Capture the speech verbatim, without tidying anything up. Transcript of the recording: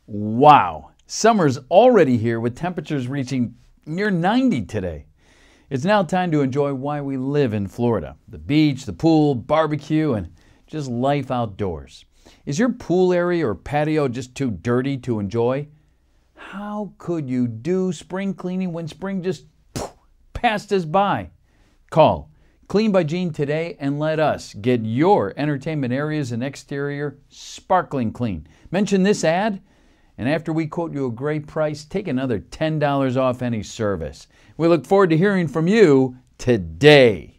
Wow, summer's already here with temperatures reaching near ninety today. It's now time to enjoy why we live in Florida. The beach, the pool, barbecue, and just life outdoors. Is your pool area or patio just too dirty to enjoy? How could you do spring cleaning when spring just poof, passed us by? Call Clean by Gene today and let us get your entertainment areas and exterior sparkling clean. Mention this ad, and after we quote you a great price, take another ten dollars off any service. We look forward to hearing from you today.